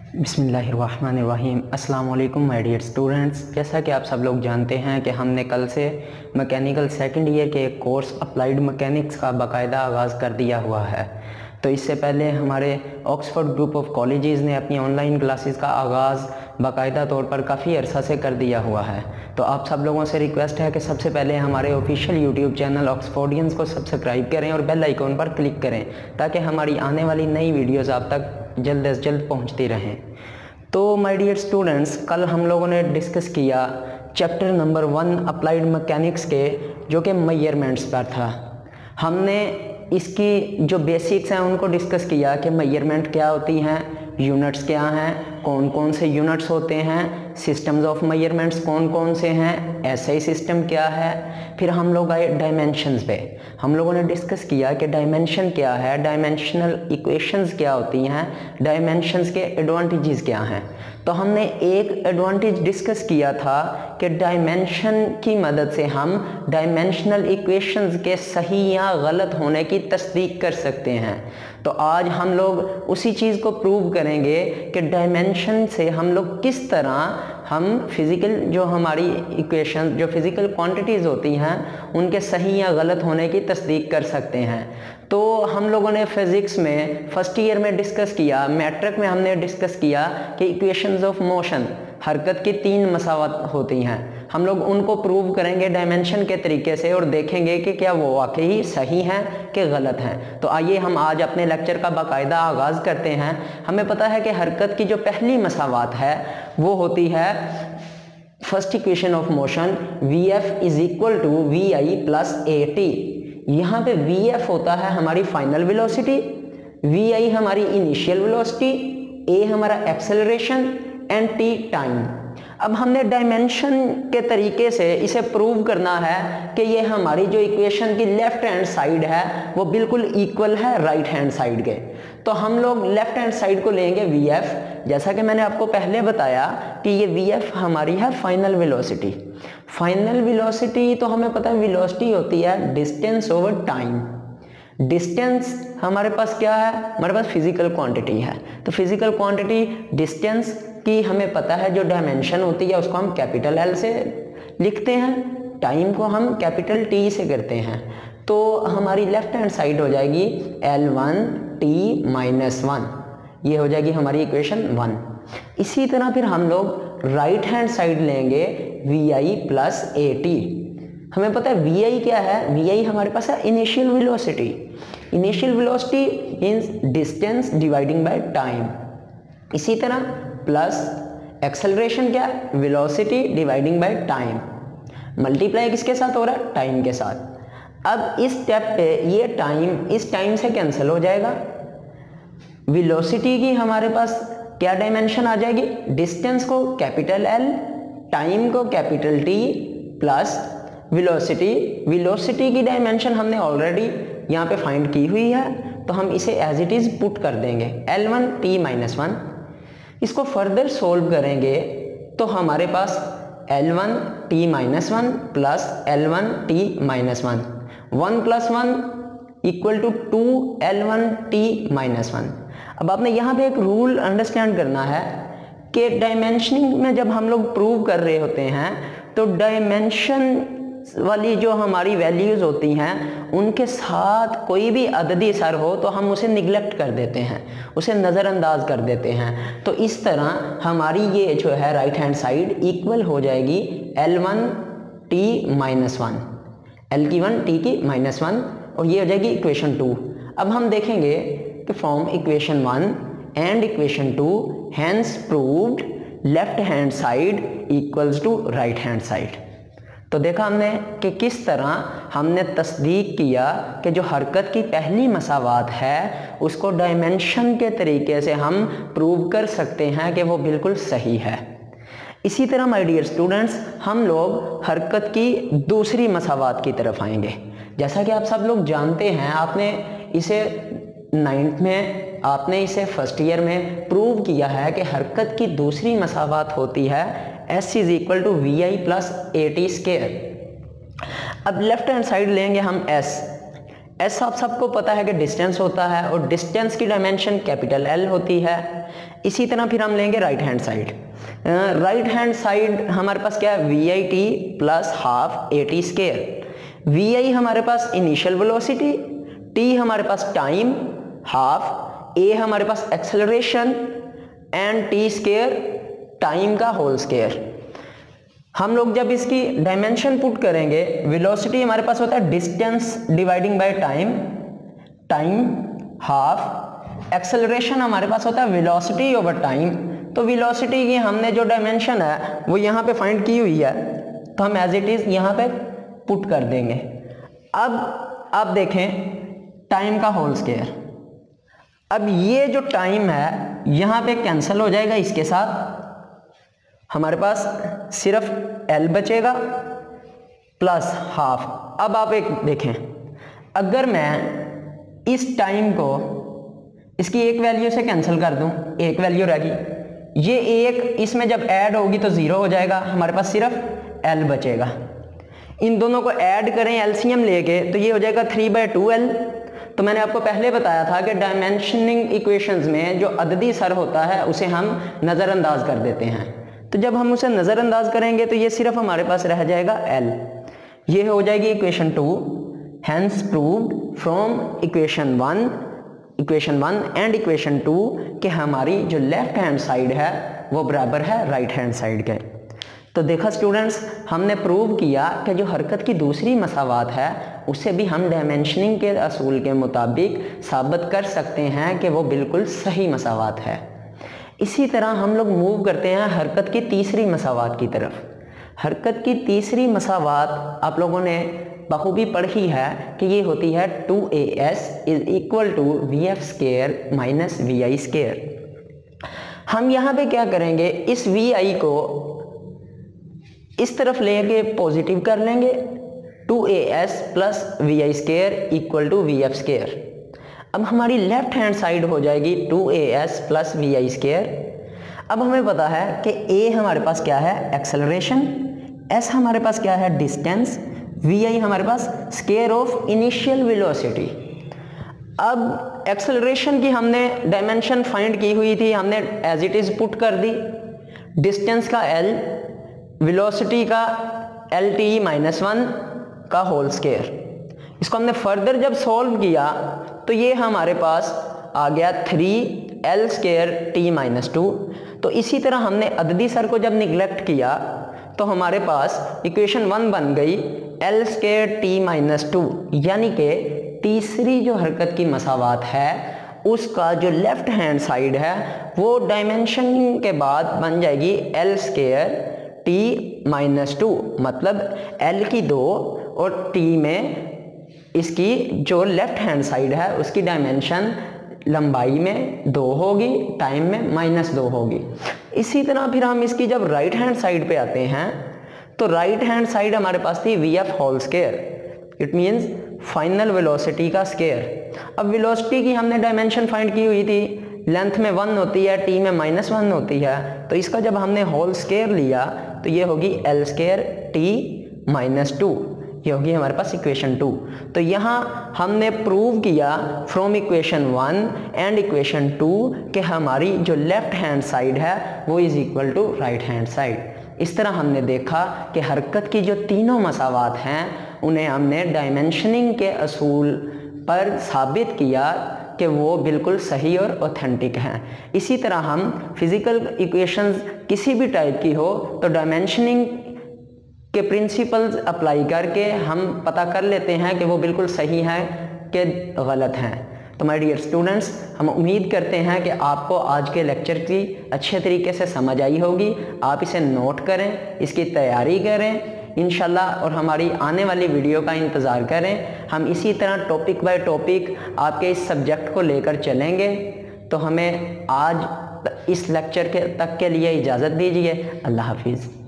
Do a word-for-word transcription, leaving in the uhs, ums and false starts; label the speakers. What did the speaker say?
Speaker 1: बिस्मिल्लाहिर्रहमानिर्रहीम। अस्सलाम वालेकुम माय डियर स्टूडेंट्स। जैसा कि आप सब लोग जानते हैं कि हमने कल से मैकेनिकल सेकंड ईयर के एक कोर्स अप्लाइड मैकेनिक्स का बाकायदा आगाज़ कर दिया हुआ है। तो इससे पहले हमारे ऑक्सफोर्ड ग्रुप ऑफ कॉलेजेस ने अपनी ऑनलाइन क्लासेस का आगाज़ बाकायदा तौर पर काफ़ी अरसा से कर दिया हुआ है। तो आप सब लोगों से रिक्वेस्ट है कि सबसे पहले हमारे ऑफिशियल यूट्यूब चैनल ऑक्सफोर्डियंस को सब्सक्राइब करें और बेल आइकॉन पर क्लिक करें ताकि हमारी आने वाली नई वीडियोज़ आप तक जल्द अज जल्द पहुंचती रहें। तो माय डियर स्टूडेंट्स, कल हम लोगों ने डिस्कस किया chapter number one applied mechanics के, जो कि मेजरमेंट्स पर था। हमने इसकी जो बेसिक्स हैं उनको डिस्कस किया कि मेजरमेंट क्या होती हैं, यूनिट्स क्या हैं, कौन कौन से यूनिट्स होते हैं, सिस्टम्स ऑफ मेजरमेंट्स कौन कौन से हैं, एसआई सिस्टम क्या है। फिर हम लोग आए डायमेंशंस पे। हम लोगों ने डिस्कस किया कि डायमेंशन क्या है, डायमेंशनल इक्वेशंस क्या होती हैं, डायमेंशंस के एडवांटेजेस क्या हैं। तो हमने एक एडवांटेज डिस्कस किया था कि डायमेंशन की मदद से हम डायमेंशनल इक्वेशंस के सही या गलत होने की तस्दीक कर सकते हैं। तो आज हम लोग उसी चीज़ को प्रूव करेंगे कि डायमेंशन से हम लोग किस तरह हम फिज़िकल जो हमारी इक्वेशन जो फिज़िकल क्वांटिटीज़ होती हैं उनके सही या गलत होने की तस्दीक कर सकते हैं। तो हम लोगों ने फिज़िक्स में फर्स्ट ईयर में डिस्कस किया, मैट्रिक में हमने डिस्कस किया कि इक्वेशंस ऑफ मोशन, हरकत की तीन मसावत होती हैं। हम लोग उनको प्रूव करेंगे डायमेंशन के तरीके से और देखेंगे कि क्या वो वाकई सही हैं कि गलत हैं। तो आइए हम आज अपने लेक्चर का बाकायदा आगाज़ करते हैं। हमें पता है कि हरकत की जो पहली मसावत है वो होती है first equation of motion, V F is equal to V I plus A T. यहाँ पे वी एफ होता है हमारी फाइनल वेलोसिटी, वी आई हमारी इनिशियल वेलोसिटी, ए हमारा एक्सेलरेशन एंड टी टाइम। अब हमने डायमेंशन के तरीके से इसे प्रूव करना है कि ये हमारी जो इक्वेशन की लेफ्ट हैंड साइड है वो बिल्कुल इक्वल है राइट हैंड साइड के। तो हम लोग लेफ्ट हैंड साइड को लेंगे वी एफ। जैसा कि मैंने आपको पहले बताया कि ये वी एफ हमारी है फाइनल वेलोसिटी। फाइनल वेलोसिटी तो हमें पता है वेलोसिटी होती है डिस्टेंस ओवर टाइम। डिस्टेंस हमारे पास क्या है, हमारे पास फिजिकल क्वांटिटी है। तो फिजिकल क्वांटिटी डिस्टेंस की हमें पता है जो डायमेंशन होती है उसको हम कैपिटल एल से लिखते हैं, टाइम को हम कैपिटल टी से करते हैं। तो हमारी लेफ्ट हैंड साइड हो जाएगी L one T minus one, ये हो जाएगी हमारी इक्वेशन वन। इसी तरह फिर हम लोग राइट हैंड साइड लेंगे V I plus A T. हमें पता है वी आई क्या है, वी आई हमारे पास है initial velocity. Initial velocity means distance dividing by time. इसी तरह प्लस एक्सेलरेशन क्या है, velocity dividing by time. Multiply किसके साथ हो रहा है, टाइम के साथ। अब इस स्टेप पे ये टाइम इस टाइम से कैंसिल हो जाएगा। वेलोसिटी की हमारे पास क्या डायमेंशन आ जाएगी, डिस्टेंस को कैपिटल एल, टाइम को capital T plus velocity. Velocity की डायमेंशन हमने ऑलरेडी यहाँ पे फाइंड की हुई है, तो हम इसे एज इट इज पुट कर देंगे L one T minus one. इसको फर्दर सोल्व करेंगे तो हमारे पास L one T minus one plus L one T minus one, one plus one equal to two L one T minus one. अब आपने यहाँ पे एक रूल अंडरस्टैंड करना है कि डायमेंशनिंग में जब हम लोग प्रूव कर रहे होते हैं तो डायमेंशन वाली जो हमारी वैल्यूज़ होती हैं उनके साथ कोई भी अददी सर हो तो हम उसे निगलेक्ट कर देते हैं, उसे नज़रअंदाज कर देते हैं। तो इस तरह हमारी ये जो है राइट हैंड साइड इक्वल हो जाएगी L one T minus one, L की वन टी की माइनस वन, और ये हो जाएगी इक्वेशन टू। अब हम देखेंगे कि from equation one and equation two hence proved left hand side equals to right hand side. तो देखा हमने कि किस तरह हमने तस्दीक किया कि जो हरकत की पहली मसावत है उसको डायमेंशन के तरीके से हम प्रूव कर सकते हैं कि वो बिल्कुल सही है। इसी तरह माय डियर स्टूडेंट्स, हम लोग हरकत की दूसरी मसावत की तरफ आएंगे। जैसा कि आप सब लोग जानते हैं, आपने इसे नाइन्थ में, आपने इसे फर्स्ट ईयर में प्रूव किया है कि हरकत की दूसरी मसावत होती है S is equal to V I plus A T square. अब लेफ्ट हैंड साइड लेंगे हम एस। एस आप सबको पता है कि डिस्टेंस होता है और डिस्टेंस की डायमेंशन कैपिटल एल होती है। इसी तरह फिर हम लेंगे right hand side. Right hand side हमारे पास क्या है, V I T plus half A T square. V I हमारे पास इनिशियल वेलोसिटी, टी हमारे पास टाइम, हाफ ए हमारे पास acceleration and T square time का होल स्केयर। हम लोग जब इसकी डायमेंशन पुट करेंगे, वेलोसिटी हमारे पास होता है distance dividing by time, time half, acceleration हमारे पास होता है वेलोसिटी ओवर टाइम। तो वेलोसिटी की हमने जो डायमेंशन है वो यहाँ पे फाइंड की हुई है, तो हम एज इट इज यहाँ पे पुट कर देंगे। अब आप देखें टाइम का होल स्केयर। अब ये जो टाइम है यहाँ पे कैंसिल हो जाएगा, इसके साथ हमारे पास सिर्फ L बचेगा प्लस हाफ। अब आप एक देखें, अगर मैं इस टाइम को इसकी एक वैल्यू से कैंसिल कर दूं, एक वैल्यू रहेगी, ये एक इसमें जब ऐड होगी तो ज़ीरो हो जाएगा, हमारे पास सिर्फ L बचेगा। इन दोनों को ऐड करें एलसीएम लेके तो ये हो जाएगा थ्री बाई टू एल। तो मैंने आपको पहले बताया था कि डायमेंशनिंग इक्वेशंस में जो अददी सर होता है उसे हम नज़रअंदाज कर देते हैं। तो जब हम उसे नज़रअंदाज करेंगे तो ये सिर्फ हमारे पास रह जाएगा L। ये हो जाएगी equation two. Hence proved from equation one equation one and equation two कि हमारी जो लेफ्ट हैंड साइड है वो बराबर है राइट हैंड साइड के। तो देखा स्टूडेंट्स, हमने प्रूव किया कि जो हरकत की दूसरी मसावात है उसे भी हम डायमेंशनिंग के असूल के मुताबिक साबित कर सकते हैं कि वो बिल्कुल सही मसावात है। इसी तरह हम लोग मूव करते हैं हरकत की तीसरी मसावात की तरफ। हरकत की तीसरी मसावात आप लोगों ने बखूबी पढ़ी है कि ये होती है two A S is equal to V F square minus V I square. हम यहाँ पे क्या करेंगे, इस वी आई को इस तरफ लेके पॉजिटिव कर लेंगे, two A S plus V I square equal to V F square. अब हमारी लेफ्ट हैंड साइड हो जाएगी two A S plus V I square. अब हमें पता है कि ए हमारे पास क्या है, एक्सेलरेशन, एस हमारे पास क्या है, डिस्टेंस, वी आई हमारे पास स्केयर ऑफ इनिशियल वेलोसिटी। अब एक्सेलरेशन की हमने डायमेंशन फाइंड की हुई थी, हमने एज इट इज पुट कर दी। डिस्टेंस का एल, वेलोसिटी का एल टी माइनस वन का होल स्केयर। इसको हमने फर्दर जब सॉल्व किया तो ये हमारे पास आ गया three L square T minus two. तो इसी तरह हमने अददी सर को जब निगलेक्ट किया तो हमारे पास इक्वेशन वन बन गई L square T minus two, यानी कि तीसरी जो हरकत की मसावात है उसका जो लेफ्ट हैंड साइड है वो डायमेंशनिंग के बाद बन जाएगी L square T minus two, मतलब एल की दो और टी में इसकी जो लेफ्ट हैंड साइड है उसकी डायमेंशन लंबाई में दो होगी, टाइम में माइनस दो होगी। इसी तरह फिर हम इसकी जब राइट हैंड साइड पे आते हैं तो राइट हैंड साइड हमारे पास थी V F whole square, it means final velocity का स्केयर। अब वेलोसिटी की हमने डायमेंशन फाइंड की हुई थी, लेंथ में वन होती है, टी में माइनस वन होती है, तो इसका जब हमने होल स्केयर लिया तो ये होगी L square T minus two, ये होगी हमारे पास इक्वेशन टू। तो यहाँ हमने प्रूव किया from equation one and equation two कि हमारी जो लेफ्ट हैंड साइड है वो is equal to right hand side. इस तरह हमने देखा कि हरकत की जो तीनों मसावात हैं उन्हें हमने डायमेंशनिंग के असूल पर साबित किया कि वो बिल्कुल सही और ऑथेंटिक हैं। इसी तरह हम फिज़िकल इक्वेशंस किसी भी टाइप की हो तो डायमेंशनिंग के प्रिंसिपल्स अप्लाई करके हम पता कर लेते हैं कि वो बिल्कुल सही है कि गलत हैं। तो माय डियर स्टूडेंट्स, हम उम्मीद करते हैं कि आपको आज के लेक्चर की अच्छे तरीके से समझ आई होगी। आप इसे नोट करें, इसकी तैयारी करें इंशाल्लाह, और हमारी आने वाली वीडियो का इंतज़ार करें। हम इसी तरह टॉपिक बाय टॉपिक आपके इस सब्जेक्ट को लेकर चलेंगे। तो हमें आज इस लेक्चर के तक के लिए इजाज़त दीजिए। अल्लाह हाफिज़।